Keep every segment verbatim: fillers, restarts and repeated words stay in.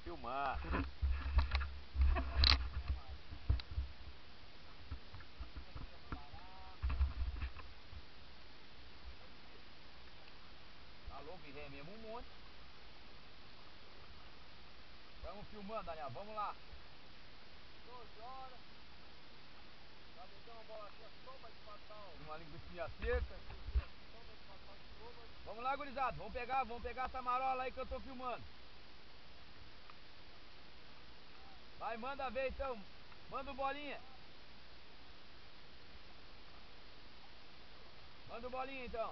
filmar. Tá louco, e é mesmo um monte. Estamos filmando, Daniel, vamos lá. doze horas. Já metemos uma bola aqui, só pra despassar. Uma linguiça seca. Vamos lá, gurizada, vamos pegar, vamos pegar essa marola aí que eu tô filmando. Vai, manda ver então. Manda o bolinha. Manda o bolinha então.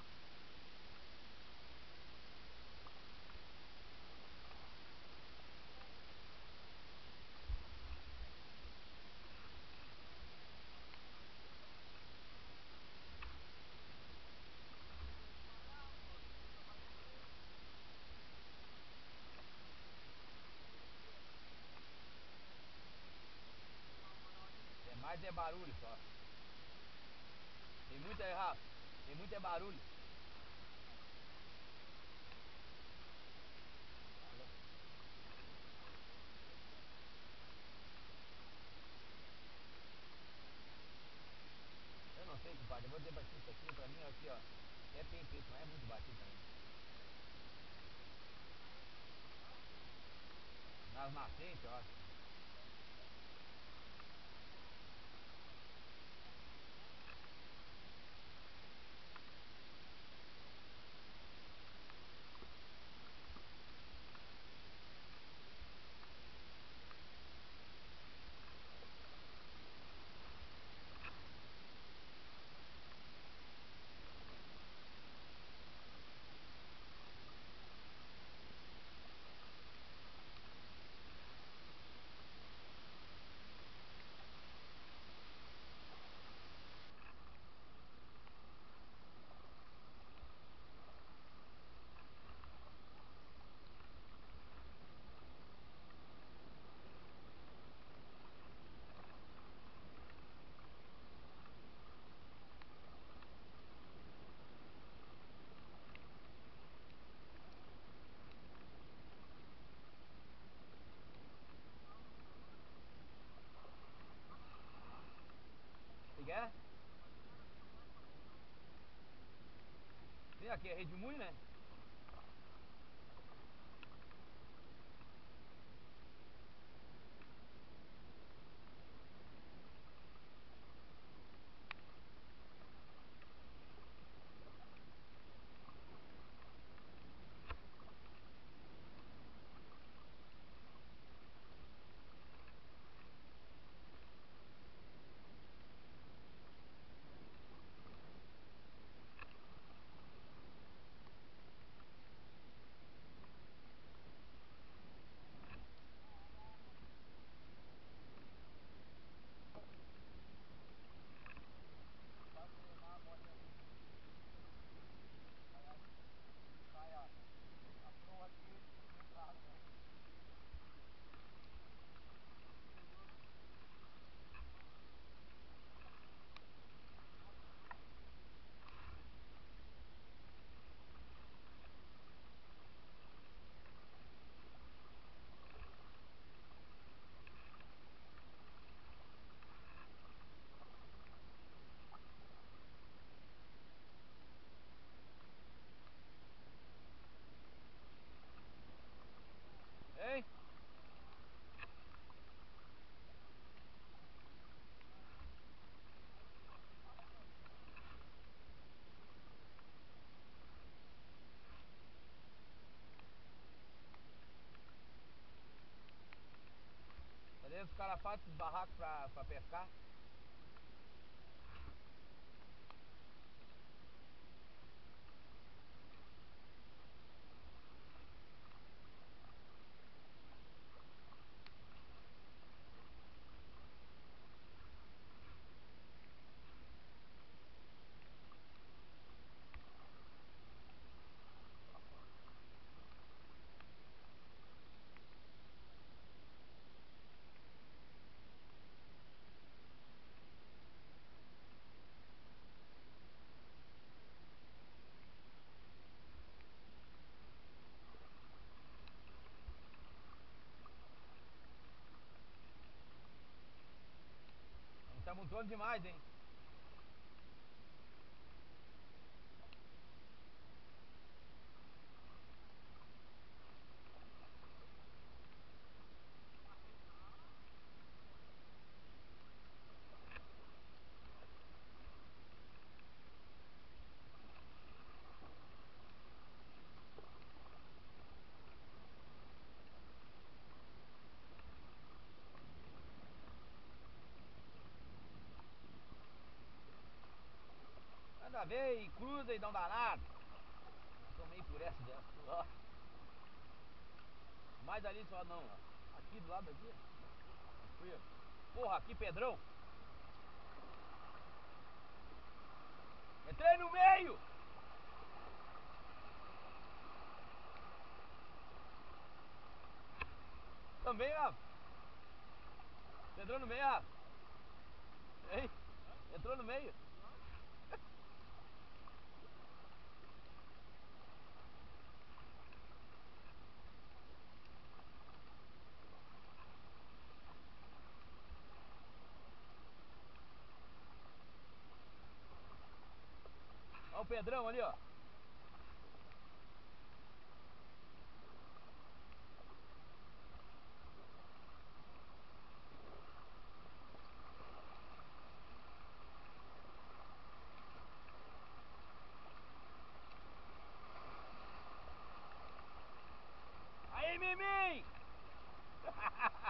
É mais é barulho só. Tem muito aí, Rafa. Tem muito é barulho. Eu não sei, compadre. Eu vou dizer pra ti isso aqui. Pra mim, aqui, ó. É bem feito, mas é muito batido também. Nas nascentes, eu acho. Você quer? Sim, aqui é Rede Mui, né? Hein? Beleza, os caras fazem esses barracos pra, pra pescar. Controle demais, hein? Nada a ver, e cruza e dá um danado. Tomei por essa dessa. Ó. Mais ali só não, ó. Aqui do lado daqui. Tranquilo. Porra, aqui Pedrão. Entrei no meio. Também, ó. Entrou no meio, ó. Hein? Entrou no meio. Ó o Pedrão ali, ó. Aí, Mimi!